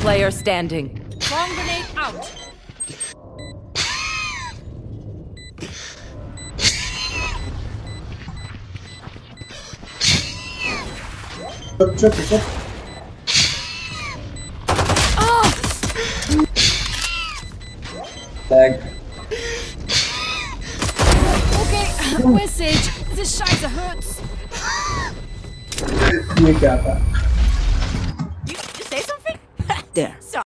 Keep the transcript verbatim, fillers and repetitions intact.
player standing. Bomb grenade out. Çöp çöp çöp. Oh! Lag. Okay, where's Sage? This Scheiße hurts. ये क्या था? You, you say something? There. So